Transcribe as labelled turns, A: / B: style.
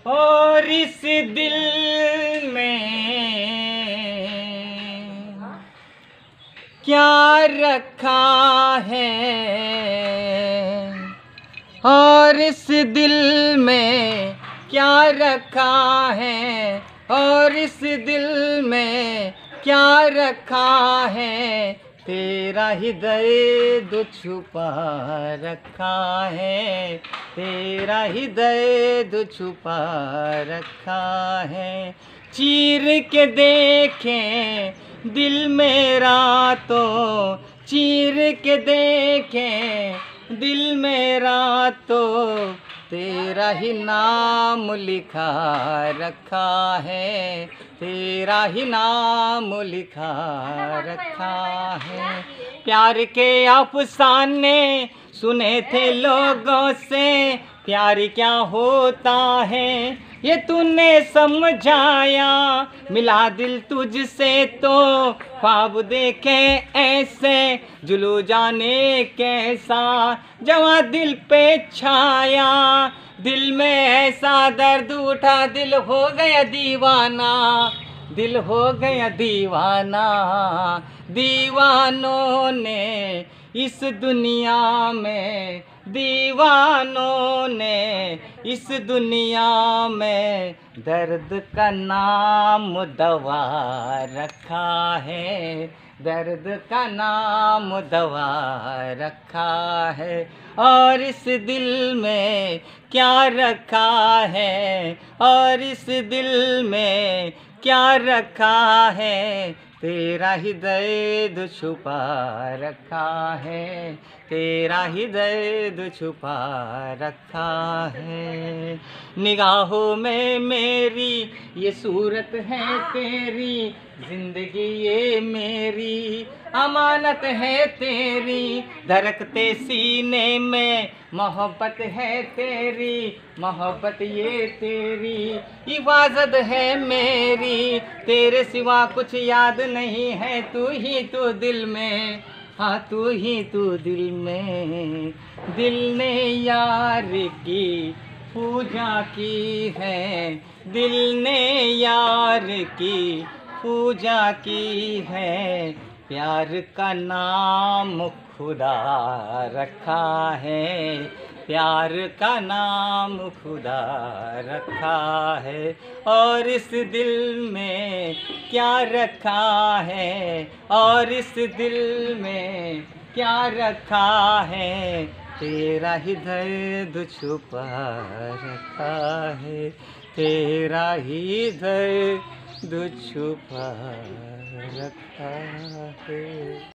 A: और इस दिल में क्या रखा है, और इस दिल में क्या रखा है, और इस दिल में क्या रखा है, तेरा हृदय दो छुपा रखा है, तेरा हृदय दो छुपा रखा है। चीर के देखें दिल मेरा तो, चीर के देखें दिल मेरा तो, तेरा ही नाम लिखा रखा है, तेरा ही नाम लिखा रखा है। प्यार के अफसाने सुने थे लोगों से, प्यार क्या होता है ये तूने समझाया। मिला दिल तुझसे तो ख्वाब देखे ऐसे, जुलू जाने कैसा जवां दिल पे छाया। दिल में ऐसा दर्द उठा, दिल हो गया दीवाना, दिल हो गया दीवाना। दीवानों ने इस दुनिया में, दीवानों ने इस दुनिया में दर्द का नाम दवा रखा है, दर्द का नाम दवा रखा है। और इस दिल में क्या रखा है, और इस दिल में क्या रखा है, तेरा हृदय दो छुपा रखा है, तेरा हृदय दो छुपा रखा है। निगाहों में मेरी ये सूरत है तेरी, जिंदगी ये मेरी अमानत है तेरी। धड़कते सीने में मोहब्बत है तेरी, मोहब्बत ये तेरी हिफाजत है मेरी। तेरे सिवा कुछ याद नहीं है, तू ही तू दिल में, हाँ तू ही तू दिल में। दिल ने यार की पूजा की है, दिल ने यार की पूजा की है। प्यार का नाम खुदा रखा है, प्यार का नाम खुदा रखा है। और इस दिल में क्या रखा है, और इस दिल में क्या रखा है, तेरा हृदय दो छुपा रखा है, तेरा हृदय दो छुपा रखा है।